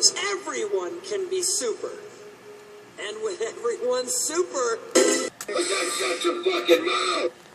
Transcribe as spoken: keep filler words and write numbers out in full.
Everyone can be super. And when everyone's super... Shut your fucking mouth!